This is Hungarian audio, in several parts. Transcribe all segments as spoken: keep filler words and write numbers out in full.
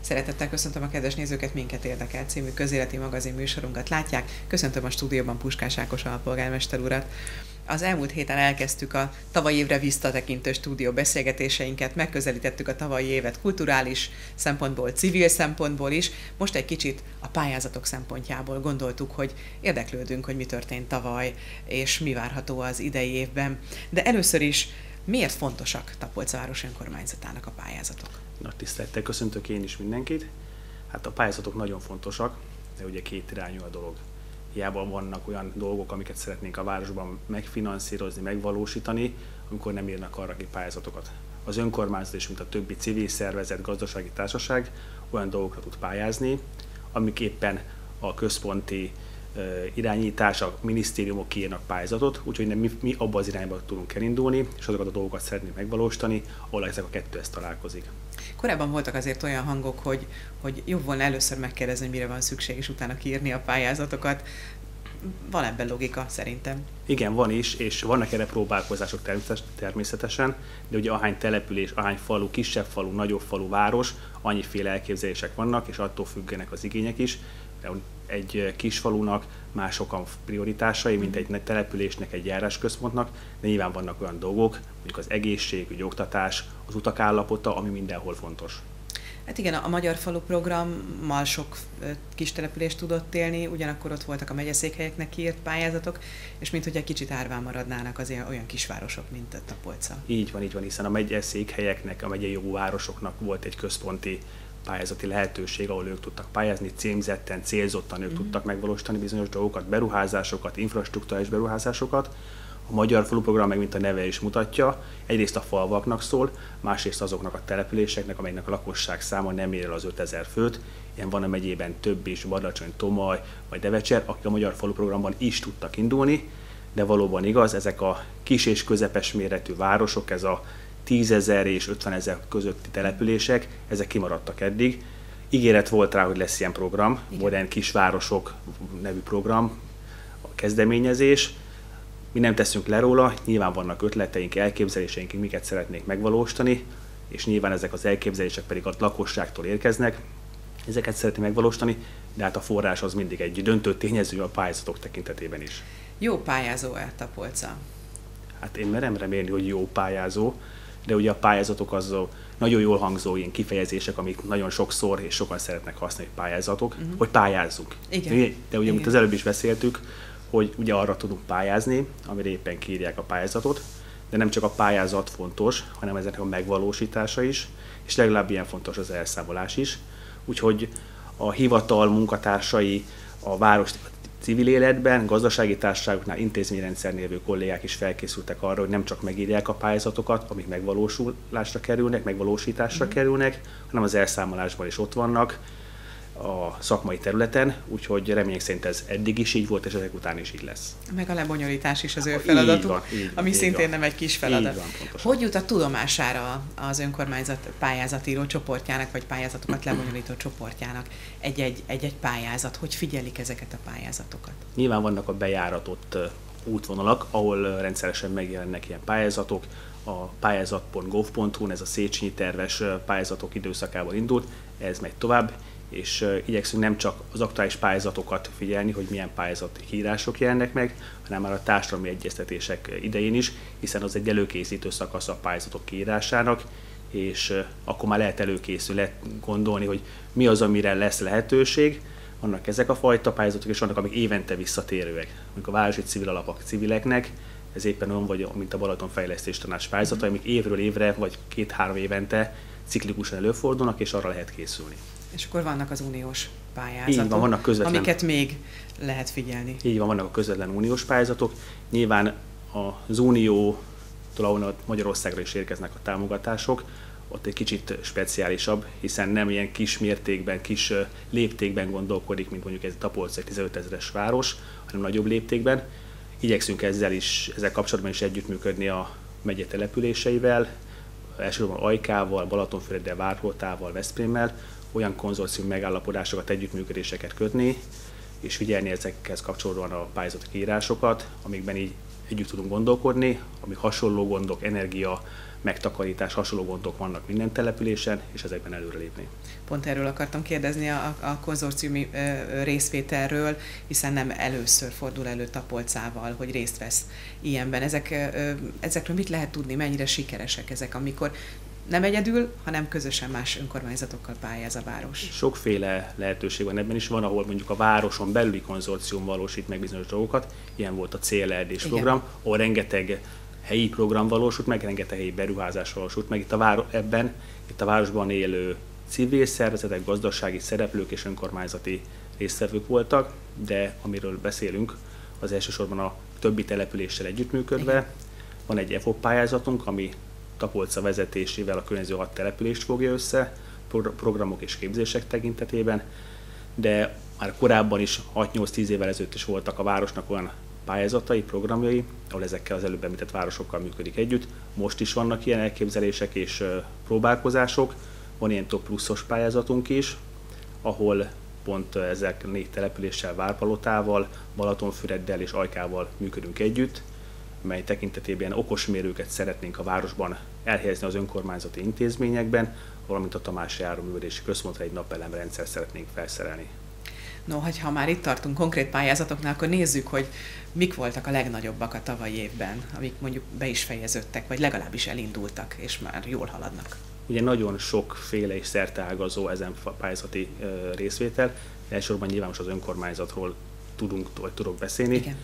Szeretettel köszöntöm a kedves nézőket, Minket érdekel című közéleti magazin műsorunkat látják. Köszöntöm a stúdióban Puskás Ákos alpolgármester urat. Az elmúlt héten elkezdtük a tavalyi évre visszatekintő stúdió beszélgetéseinket, megközelítettük a tavalyi évet kulturális szempontból, civil szempontból is. Most egy kicsit a pályázatok szempontjából gondoltuk, hogy érdeklődünk, hogy mi történt tavaly, és mi várható az idei évben. De először is, miért fontosak Tapolca város önkormányzatának a pályázatok? Nagy tisztelettel köszöntök én is mindenkit. Hát a pályázatok nagyon fontosak, de ugye két irányú a dolog. Hiába vannak olyan dolgok, amiket szeretnénk a városban megfinanszírozni, megvalósítani, amikor nem írnak arra ki pályázatokat. Az önkormányzat és mint a többi civil szervezet, gazdasági társaság olyan dolgokra tud pályázni, amik éppen a központi uh, irányítás, a minisztériumok kiírnak pályázatot, úgyhogy nem, mi, mi abba az irányba tudunk elindulni, és azokat a dolgokat szeretnénk megvalósítani, ahol ezek a kettő ezt találkozik. Korábban voltak azért olyan hangok, hogy, hogy jobb volna először megkérdezni, mire van szükség, és utána kiírni a pályázatokat. Van ebben logika, szerintem. Igen, van is, és vannak erre próbálkozások természetesen, de ugye ahány település, ahány falu, kisebb falu, nagyobb falu, város, annyiféle elképzelések vannak, és attól függenek az igények is. Egy kis falunak mások a prioritásai, mint egy településnek, egy járásközpontnak, de nyilván vannak olyan dolgok, mondjuk az egészségügy, oktatás, az utak állapota, ami mindenhol fontos. Hát igen, a Magyar Falu programmal sok kis települést tudott élni, ugyanakkor ott voltak a megyeszékhelyeknek kiírt pályázatok, és minthogy egy kicsit árván maradnának az olyan kisvárosok, mint a Tapolca. Így van, így van, hiszen a megyeszékhelyeknek, a megyei jogú városoknak volt egy központi pályázati lehetőség, ahol ők tudtak pályázni, címzetten, célzottan ők mm. tudtak megvalósítani bizonyos dolgokat, beruházásokat, infrastruktúrális beruházásokat. A Magyar Falu program, meg mint a neve is mutatja, egyrészt a falvaknak szól, másrészt azoknak a településeknek, amelynek a lakosság száma nem ér el az ötezer főt. Ilyen van a megyében több is, Badacsony, Tomaj vagy Devecser, akik a Magyar Falu programban is tudtak indulni, de valóban igaz, ezek a kis és közepes méretű városok, ez a tízezer és ötvenezer közötti települések, ezek kimaradtak eddig. Ígéret volt rá, hogy lesz ilyen program, Modern Kisvárosok nevű program, a kezdeményezés. Mi nem teszünk le róla, nyilván vannak ötleteink, elképzeléseink, miket szeretnék megvalósítani, és nyilván ezek az elképzelések pedig a lakosságtól érkeznek. Ezeket szeretnék megvalósítani, de hát a forrás az mindig egy döntő tényező a pályázatok tekintetében is. Jó pályázó-e Tapolca? Hát én merem remélni, hogy jó pályázó, de ugye a pályázatok az nagyon jól hangzó ilyen kifejezések, amik nagyon sokszor és sokan szeretnek használni pályázatok, uh-huh. hogy pályázzunk. Igen. De ugye, mint az előbb is beszéltük, hogy ugye arra tudunk pályázni, amire éppen kiírják a pályázatot, de nem csak a pályázat fontos, hanem ezeknek a megvalósítása is, és legalább ilyen fontos az elszámolás is. Úgyhogy a hivatal munkatársai, a város civil életben, gazdasági társaságoknál, intézményrendszernél lévő kollégák is felkészültek arra, hogy nem csak megírják a pályázatokat, amik megvalósulásra kerülnek, megvalósításra mm. kerülnek, hanem az elszámolásban is ott vannak a szakmai területen, úgyhogy remények szerint ez eddig is így volt, és ezek után is így lesz. Meg a lebonyolítás is az ő feladatuk, így van, így van, ami így szintén van. nem egy kis feladat. Van, hogy jut a tudomására az önkormányzat pályázatíró csoportjának, vagy pályázatokat lebonyolító csoportjának egy-egy, egy-egy pályázat? Hogy figyelik ezeket a pályázatokat? Nyilván vannak a bejáratott útvonalak, ahol rendszeresen megjelennek ilyen pályázatok. A pályázat pont gov pont hu-n ez a Széchenyi terves pályázatok időszakában indult, ez megy tovább, és uh, igyekszünk nem csak az aktuális pályázatokat figyelni, hogy milyen pályázatírások jelennek meg, hanem már a társadalmi egyeztetések idején is, hiszen az egy előkészítő szakasz a pályázatok kiírásának, és uh, akkor már lehet előkészül, lehet gondolni, hogy mi az, amire lesz lehetőség. Vannak ezek a fajta pályázatok, és vannak, amik évente visszatérőek. Mondjuk a városi civil alapok civileknek, ez éppen olyan vagy, mint a Balaton Fejlesztés Tanács pályázata, amik évről évre, vagy két-három évente ciklikusan előfordulnak, és arra lehet készülni. És akkor vannak az uniós pályázatok, Így van, vannak közvetlen, amiket még lehet figyelni. Így van, vannak a közvetlen uniós pályázatok. Nyilván az uniótól, ahol Magyarországra is érkeznek a támogatások, ott egy kicsit speciálisabb, hiszen nem ilyen kis mértékben, kis léptékben gondolkodik, mint mondjuk ez a Tapolca egy tizenöt ezeres város, hanem nagyobb léptékben. Igyekszünk ezzel is, ezzel kapcsolatban is együttműködni a megye településeivel, elsősorban Ajkával, Balatonfüreddel, Várpoltával, Veszprémmel, olyan konzorcium megállapodásokat, együttműködéseket kötni, és figyelni ezekhez kapcsolódóan a pályázatok írásokat, amikben így együtt tudunk gondolkodni, amik hasonló gondok, energia, megtakarítás, hasonló gondok vannak minden településen, és ezekben előrelépni. Pont erről akartam kérdezni a, a konzorciumi ö, részvételről, hiszen nem először fordul elő Tapolcával, hogy részt vesz ilyenben. Ezek, ö, ezekről mit lehet tudni, mennyire sikeresek ezek, amikor nem egyedül, hanem közösen más önkormányzatokkal pályáz a város? Sokféle lehetőség van ebben is. Van, ahol mondjuk a városon belüli konzorcium valósít meg bizonyos dolgokat. Ilyen volt a célerdés program, ahol rengeteg helyi program valósult meg, rengeteg helyi beruházás valósult meg. Itt a váro- ebben, itt a városban élő civil szervezetek, gazdasági szereplők és önkormányzati résztvevők voltak, de amiről beszélünk, az elsősorban a többi településsel együttműködve. Igen. Van egy e f o p pályázatunk, ami Tapolca vezetésével a környező hat települést fogja össze, programok és képzések tekintetében, de már korábban is, hat-nyolc-tíz évvel ezelőtt is voltak a városnak olyan pályázatai, programjai, ahol ezekkel az előbb említett városokkal működik együtt. Most is vannak ilyen elképzelések és próbálkozások. Van ilyen top pluszos pályázatunk is, ahol pont ezek négy településsel, Várpalotával, Balatonfüreddel és Ajkával működünk együtt, mely tekintetében okosmérőket szeretnénk a városban elhelyezni az önkormányzati intézményekben, valamint a Tamási Áraművelési Központra egy napelemrendszer szeretnénk felszerelni. No, ha már itt tartunk konkrét pályázatoknál, akkor nézzük, hogy mik voltak a legnagyobbak a tavalyi évben, amik mondjuk be is fejeződtek, vagy legalábbis elindultak, és már jól haladnak. Ugye nagyon sokféle és szerteágazó ezen pályázati részvétel, elsősorban nyilván most az önkormányzatról tudunk, vagy tudok beszélni. Igen.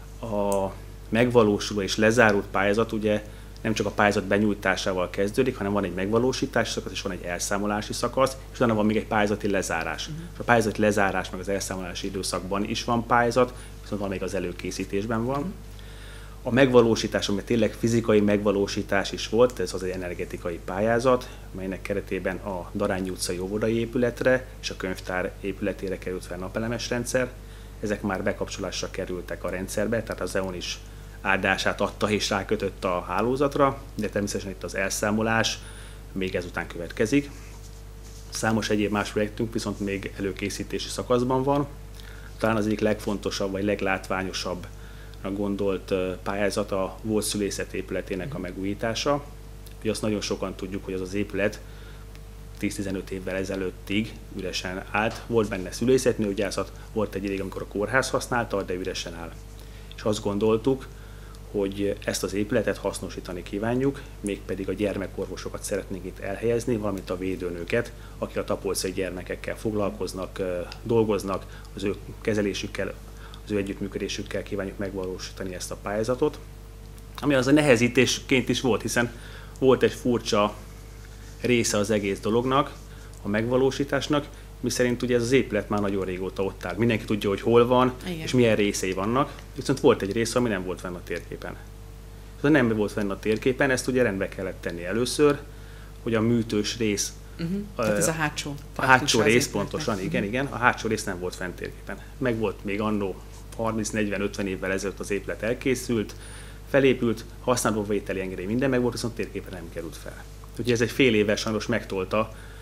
A megvalósuló és lezárult pályázat ugye nem csak a pályázat benyújtásával kezdődik, hanem van egy megvalósítási szakasz, és van egy elszámolási szakasz, és utána van még egy pályázati lezárás. Uh-huh. És a pályázati lezárás meg az elszámolási időszakban is van pályázat, viszont van még az előkészítésben van. Uh-huh. A megvalósítás, ami tényleg fizikai megvalósítás is volt, ez az egy energetikai pályázat, melynek keretében a Darányi utcai óvodai épületre és a könyvtár épületére került fel napelemes rendszer. Ezek már bekapcsolásra kerültek a rendszerbe, tehát az e o n is áldását adta és rákötött a hálózatra, de természetesen itt az elszámolás még ezután következik. Számos egyéb más projektünk viszont még előkészítési szakaszban van. Talán az egyik legfontosabb vagy leglátványosabb gondolt pályázat a volt szülészet épületének a megújítása. Ugye azt nagyon sokan tudjuk, hogy az az épület tíz-tizenöt évvel ezelőttig üresen állt. Volt benne szülészetnőgyászat, volt egy ideig, amikor a kórház használta, de üresen áll. És azt gondoltuk, hogy ezt az épületet hasznosítani kívánjuk, mégpedig a gyermekorvosokat szeretnénk itt elhelyezni, valamint a védőnőket, akik a tapolcai gyermekekkel foglalkoznak, dolgoznak, az ő kezelésükkel, az ő együttműködésükkel kívánjuk megvalósítani ezt a pályázatot. Ami az a nehezítésként is volt, hiszen volt egy furcsa része az egész dolognak, a megvalósításnak, miszerint ugye ez az épület már nagyon régóta ott áll. Mindenki tudja, hogy hol van, igen, és milyen részei vannak, viszont volt egy része, ami nem volt fenn a térképen. Ha nem volt fenn a térképen, ezt ugye rendbe kellett tenni először, hogy a műtős rész, uh-huh. uh, tehát ez a hátsó, a hátsó rész pontosan, igen, uh-huh. igen, a hátsó rész nem volt fenn térképen. Meg volt még annó harminc-negyven-ötven évvel ezelőtt az épület elkészült, felépült, használó vételi engedély minden meg volt, viszont térképen nem került fel. Úgyhogy ez egy fél éves sajnos megtolta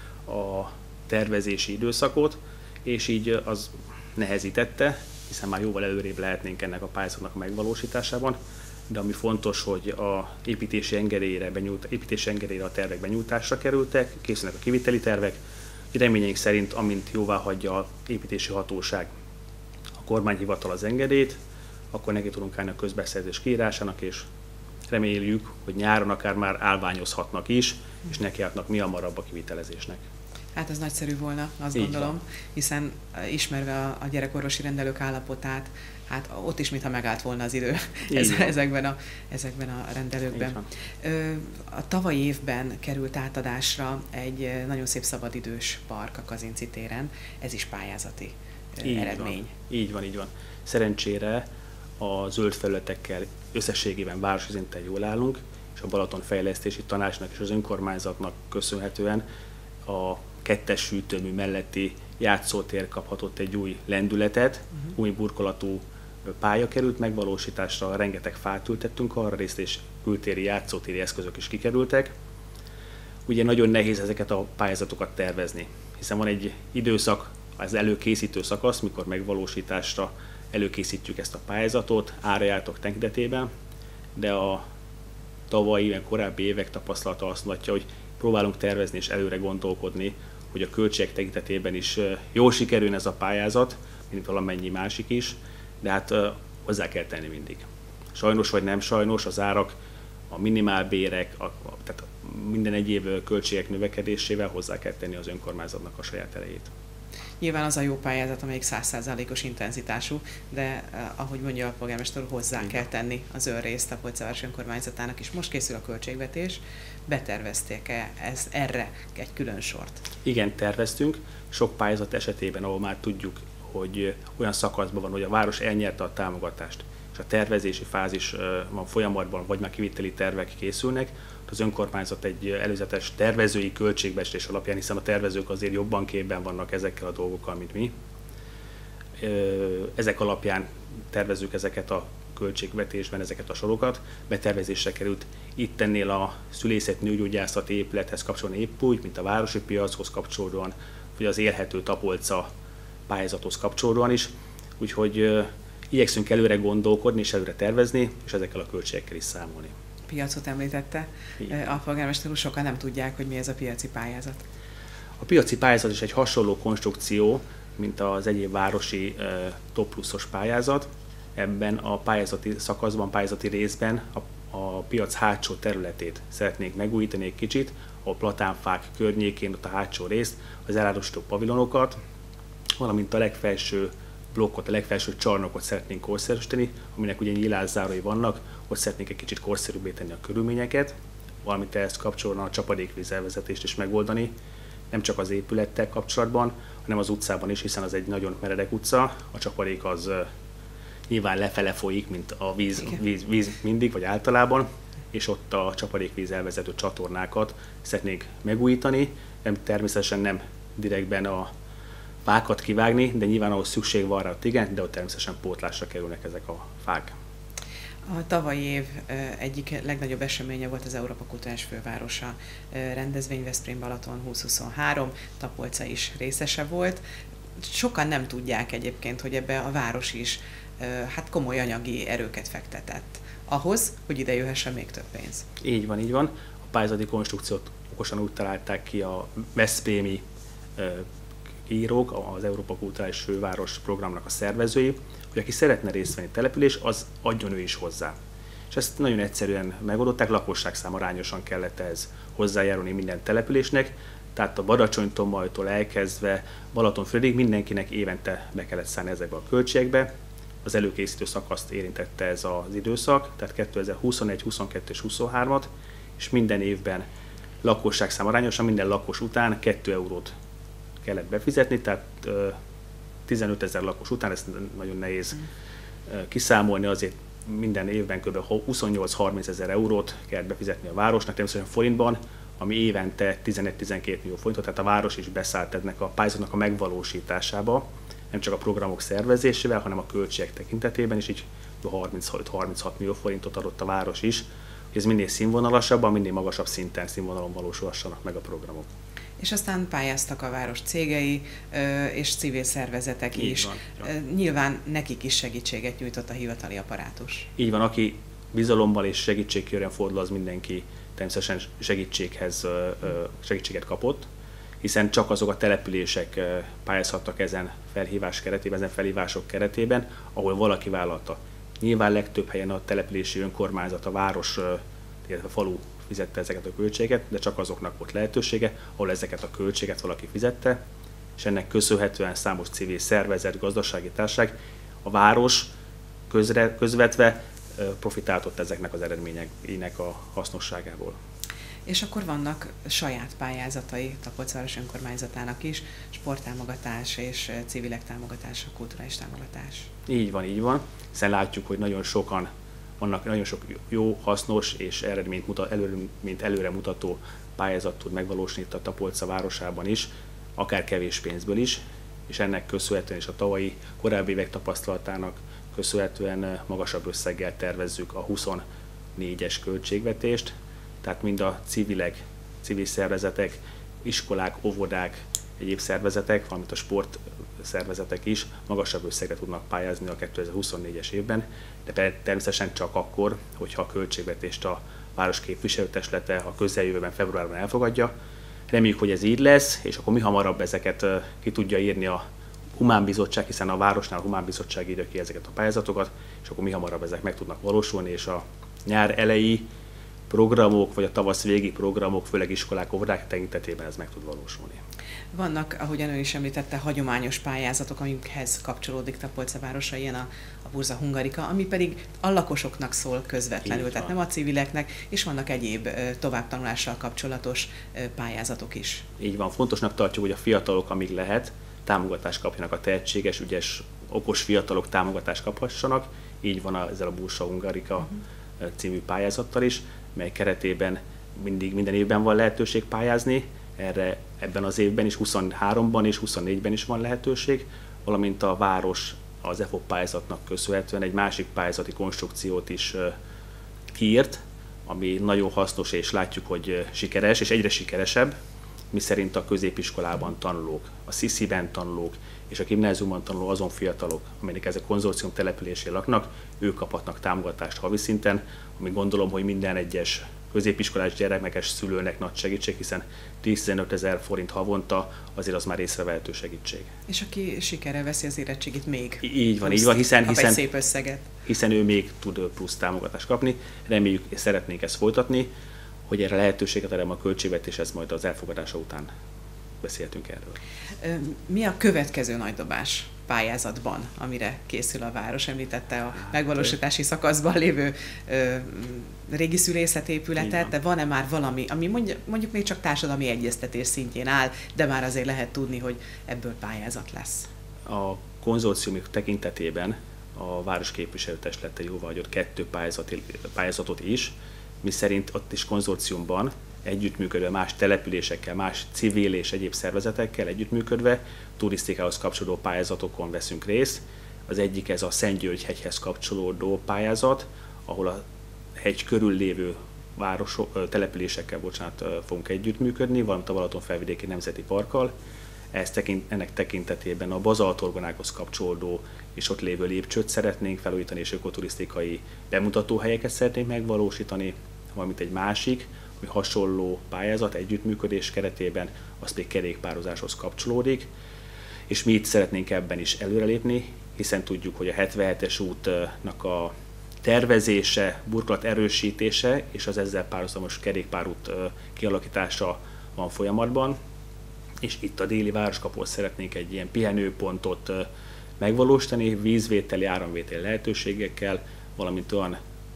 a tervezési időszakot, és így az nehezítette, hiszen már jóval előrébb lehetnénk ennek a pályázatnak a megvalósításában, de ami fontos, hogy a építési engedélyre, benyújt, építési engedélyre a tervek benyújtásra kerültek, készülnek a kiviteli tervek, reményeink szerint, amint jóvá hagyja a építési hatóság, a kormányhivatal az engedélyt, akkor neki tudunk állni a közbeszerzés kiírásának, és reméljük, hogy nyáron akár már állványozhatnak is, és nekiállnak mi hamarabb a kivitelezésnek. Hát ez nagyszerű volna, azt Így gondolom, van. hiszen ismerve a, a gyerekorvosi rendelők állapotát, hát ott is mintha megállt volna az idő ez, ezekben, a, ezekben a rendelőkben. A tavalyi évben került átadásra egy nagyon szép szabadidős park a Kazinczy téren, ez is pályázati így eredmény. Van. Így van, így van. Szerencsére a zöld felületekkel összességében városi szinten jól állunk, és a Balaton Fejlesztési Tanácsnak és az önkormányzatnak köszönhetően a kettes fűtőmű melletti játszótér kaphatott egy új lendületet, uh-huh. új burkolatú pálya került megvalósításra, rengeteg fát ültettünk arra részt, és kültéri játszótéri eszközök is kikerültek. Ugye nagyon nehéz ezeket a pályázatokat tervezni, hiszen van egy időszak, az előkészítő szakasz, mikor megvalósításra előkészítjük ezt a pályázatot, árajártok tekintetében, de a tavalyi, a korábbi évek tapasztalata azt mutatja, hogy próbálunk tervezni és előre gondolkodni, hogy a költségek tekintetében is jól sikerül ez a pályázat, mint valamennyi másik is, de hát hozzá kell tenni mindig. Sajnos vagy nem sajnos, az árak, a minimálbérek, a, a, tehát minden egyéb költségek növekedésével hozzá kell tenni az önkormányzatnak a saját erejét. Nyilván az a jó pályázat, amelyik száz százalékos intenzitású, de eh, ahogy mondja a polgármester úr, hozzá Igen. kell tenni az önrészt a Tapolca-város önkormányzatának is. Most készül a költségvetés, betervezték-e ez, erre egy külön sort? Igen, terveztünk. Sok pályázat esetében, ahol már tudjuk, hogy olyan szakaszban van, hogy a város elnyerte a támogatást, és a tervezési fázis van folyamatban, vagy már kiviteli tervek készülnek, az önkormányzat egy előzetes tervezői költségbecslés alapján, hiszen a tervezők azért jobban képben vannak ezekkel a dolgokkal, mint mi. Ezek alapján tervezzük ezeket a költségvetésben, ezeket a sorokat. Betervezésre került itt ennél a szülészet nőgyógyászati épülethez kapcsolódóan épp úgy, mint a városi piachoz kapcsolódóan, vagy az élhető Tapolca pályázathoz kapcsolódóan is. Úgyhogy igyekszünk előre gondolkodni és előre tervezni, és ezekkel a költségekkel is számolni. Piacot említette. Igen. A polgármester úr, sokan nem tudják, hogy mi ez a piaci pályázat. A piaci pályázat is egy hasonló konstrukció, mint az egyéb városi uh, top pluszos pályázat. Ebben a pályázati szakaszban, pályázati részben a, a piac hátsó területét szeretnénk megújítani egy kicsit, a platánfák környékén, ott a hátsó részt, az elárusító pavilonokat, valamint a legfelső blokkot, a legfelső csarnokot szeretnénk korszerűsíteni, aminek ugye nyílászárai vannak, ott szeretnénk egy kicsit korszerűbbé tenni a körülményeket, valamint ehhez kapcsolódóan a csapadékvíz elvezetést is megoldani, nem csak az épülettel kapcsolatban, hanem az utcában is, hiszen az egy nagyon meredek utca, a csapadék az uh, nyilván lefele folyik, mint a víz, víz, víz mindig, vagy általában, és ott a csapadékvíz elvezető csatornákat szeretnénk megújítani, nem, természetesen nem direktben a fákat kivágni, de nyilván ahhoz szükség van rá, igen, de ott természetesen pótlásra kerülnek ezek a fák. A tavalyi év egyik legnagyobb eseménye volt az Európa Kulturális Fővárosa rendezvény, Veszprém Balaton húsz-huszonhárom, Tapolca is részese volt. Sokan nem tudják egyébként, hogy ebbe a város is hát komoly anyagi erőket fektetett ahhoz, hogy ide jöhessen még több pénz. Így van, így van. A pályázati konstrukciót okosan úgy találták ki a veszprémi írók, az Európa Kulturális Főváros programnak a szervezői, hogy aki szeretne részt venni település, az adjon ő is hozzá. És ezt nagyon egyszerűen megoldották, lakosságszám arányosan kellett ehhez hozzájárulni minden településnek, tehát a Badacsony-Tomajtól elkezdve Balatonfürdőig mindenkinek évente be kellett szállni ezekbe a költségekbe. Az előkészítő szakaszt érintette ez az időszak, tehát kétezer-huszonegy, huszonkettő és huszonhárom, és minden évben lakosságszám arányosan minden lakos után két eurót kellett befizetni, tehát tizenötezer lakos után, ezt nagyon nehéz kiszámolni, azért minden évben kb. huszonnyolc-harminc ezer eurót kellett befizetni a városnak, természetesen forintban, ami évente tizenegy-tizenkét millió forintot, tehát a város is beszállt ennek a pályázatnak a megvalósításába, nem csak a programok szervezésével, hanem a költségek tekintetében is, így harmincöt-harminchat millió forintot adott a város is, hogy ez minél színvonalasabban, minél magasabb szinten, színvonalon valósulhassanak meg a programok. És aztán pályáztak a város cégei és civil szervezetek Így is. Van, Nyilván nekik is segítséget nyújtott a hivatali apparátus. Így van, aki bizalommal és segítségkérően fordul, az mindenki természetesen segítséghez, segítséget kapott, hiszen csak azok a települések pályázhattak ezen felhívás keretében, ezen felhívások keretében, ahol valaki vállalta. Nyilván legtöbb helyen a települési önkormányzat, a város, illetve a falu fizette ezeket a költségeket, de csak azoknak volt lehetősége, ahol ezeket a költséget valaki fizette, és ennek köszönhetően számos civil szervezet, gazdasági társaság, a város közre, közvetve profitáltott ezeknek az eredményeinek a hasznosságából. És akkor vannak saját pályázatai Tapolca-város önkormányzatának is, sporttámogatás és civilek támogatása, kulturális támogatás. Így van, így van, hiszen látjuk, hogy nagyon sokan vannak, nagyon sok jó, hasznos és eredményt, mutat, eredményt előre mutató pályázat tud megvalósítani itt a Tapolca városában is, akár kevés pénzből is, és ennek köszönhetően és a tavalyi korábbi évek tapasztalatának köszönhetően magasabb összeggel tervezzük a huszonnégyes költségvetést, tehát mind a civilek, civil szervezetek, iskolák, óvodák, egyéb szervezetek, valamint a sport szervezetek is magasabb összegre tudnak pályázni a kétezer-huszonnégyes évben, de természetesen csak akkor, hogyha a költségvetést a város képviselőtestülete a közeljövőben februárban elfogadja. Reméljük, hogy ez így lesz, és akkor mi hamarabb ezeket ki tudja írni a Humánbizottság, hiszen a városnál a Humánbizottság írja ki ezeket a pályázatokat, és akkor mi hamarabb ezek meg tudnak valósulni, és a nyár eleji programok, vagy a tavasz végi programok, főleg iskolák, óvodák tekintetében ez meg tud valósulni. Vannak, ahogyan ön is említette, hagyományos pályázatok, amikhez kapcsolódik Tapolca városa, ilyen a, a Burza Hungarika, ami pedig a lakosoknak szól közvetlenül, így tehát van. Nem a civileknek, és vannak egyéb továbbtanulással kapcsolatos pályázatok is. Így van, fontosnak tartjuk, hogy a fiatalok, amíg lehet, támogatást kapjanak, a tehetséges, ügyes, okos fiatalok támogatást kaphassanak. Így van ezzel a Burza Hungarika uh-huh. című pályázattal is, mely keretében mindig minden évben van lehetőség pályázni. Erre ebben az évben is, huszonháromban és huszonnégyben is van lehetőség, valamint a város az e f o p pályázatnak köszönhetően egy másik pályázati konstrukciót is kiírt, ami nagyon hasznos, és látjuk, hogy sikeres, és egyre sikeresebb, miszerint a középiskolában tanulók, a szisziben tanulók és a gimnáziumban tanuló azon fiatalok, amelyek ezek konzorcium településén laknak, ők kaphatnak támogatást havi szinten, ami gondolom, hogy minden egyes középiskolás gyermekes szülőnek nagy segítség, hiszen tíz-tizenöt ezer forint havonta azért az már észrevehető segítség. És aki sikerrel veszi az érettségit még. Így van, így van, hiszen, hiszen, szép összeget. hiszen ő még tud plusz támogatást kapni. Reméljük, és szeretnénk ezt folytatni, hogy erre lehetőséget adom a költségvetés, ez majd az elfogadása után beszéltünk erről. Mi a következő nagydobás pályázatban, amire készül a város? Említette a megvalósítási szakaszban lévő ö, régi szülészetépületet, de van-e már valami, ami mondjuk, mondjuk még csak társadalmi egyeztetés szintjén áll, de már azért lehet tudni, hogy ebből pályázat lesz? A konzorciumok tekintetében a város képviselőtestülete jóváhagyott kettő pályázatot is, miszerint ott is konzorciumban együttműködve más településekkel, más civil és egyéb szervezetekkel együttműködve turisztikához kapcsolódó pályázatokon veszünk részt. Az egyik ez a Szentgyörgy-hegyhez kapcsolódó pályázat, ahol a hegy körül lévő városok, településekkel bocsánat, fogunk együttműködni, valamint a Balaton-felvidéki Nemzeti Parkkal. Ez tekint, ennek tekintetében a bazaltorgonákhoz kapcsolódó és ott lévő lépcsőt szeretnénk felújítani, és ökoturisztikai bemutatóhelyeket szeretnénk megvalósítani, valamint egy másik, ami hasonló pályázat együttműködés keretében, az pedig kerékpározáshoz kapcsolódik, és mi itt szeretnénk ebben is előrelépni, hiszen tudjuk, hogy a hetvenhetes útnak a tervezése, burkolat erősítése és az ezzel párhuzamos kerékpárút kialakítása van folyamatban, és itt a déli városkapon szeretnénk egy ilyen pihenőpontot megvalósítani, vízvételi, áramvételi lehetőségekkel, valamint olyan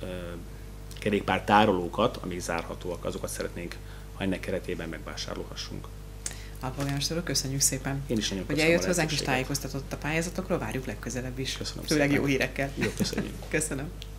kerékpár tárolókat, amik zárhatóak, azokat szeretnénk, ha ennek keretében megvásárolhassunk. Alpolgármester úr, köszönjük szépen, Én is nagyon hogy eljött hozzánk és tájékoztatott a pályázatokról, várjuk legközelebb is. Köszönöm Főleg szépen. Jó hírekkel. Jó, köszönjük. Köszönöm.